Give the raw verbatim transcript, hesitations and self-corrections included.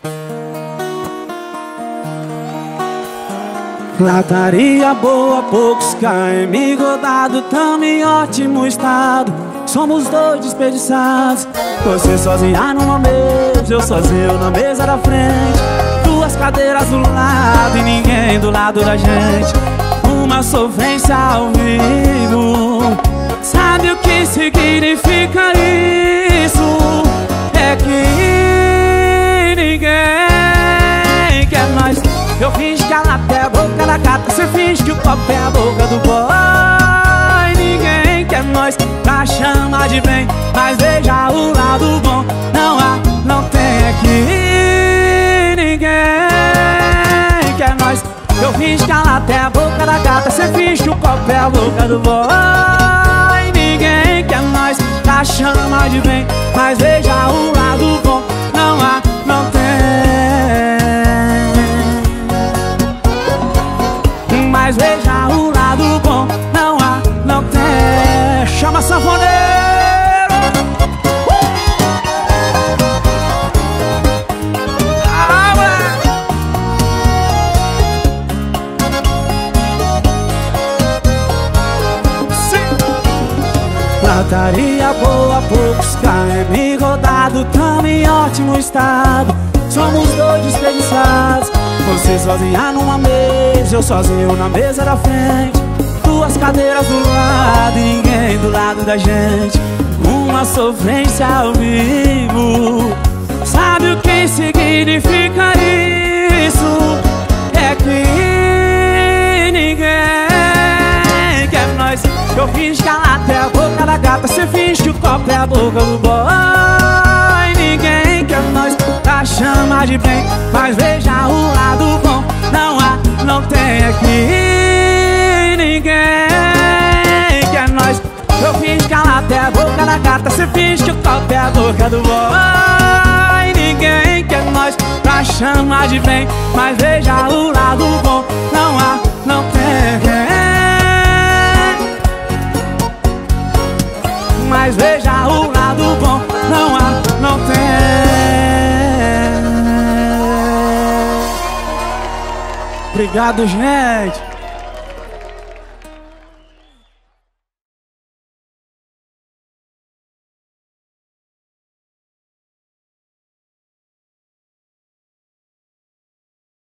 Lataria boa, poucos K M rodado, tamo em ótimo estado. Somos dois desperdiçados. Você sozinha numa mesa, eu sozinho na mesa da frente. Duas cadeiras do lado e ninguém do lado da gente. Uma sofrência ao vivo. Sabe o que significa isso? É que ninguém quer nós. Eu finge que a lata é a boca da gata, cê finge que o copo é a boca do boy. Ninguém quer nós pra chamar de bem, mas veja o lado bom. Não há, não tem aqui. Ninguém quer nós. Eu finge que a lata é a boca da gata, cê finge que o copo é a boca do boy. Ninguém quer nós pra chamar de bem, mas veja o lado bom. Não há, não tem. Mas veja o lado bom, não há, não tem. Chama sanfoneiro. Ah, sim. Lataria boa, poucos K M rodado, tamo em ótimo estado. Somos dois desperdiçados. Você sozinha numa mesa, eu sozinho na mesa da frente. Duas cadeiras do lado e ninguém do lado da gente. Uma sofrência ao vivo. Sabe o que significa isso? É que ninguém quer nós. Eu finge que a lata é a boca da gata, cê finge que o copo é a boca do boy. Ninguém quer nós pra chamar de bem, mas veja o lado bom. Não há, não tem aqui. Ninguém quer nós. Eu finge que a lata é a boca da gata, cê finge que o copo é a boca do boy. Ninguém quer nós pra chamar de bem, mas veja o lado bom. Não há, não tem. Mas veja o lado bom. Não há, não tem. Obrigado, gente.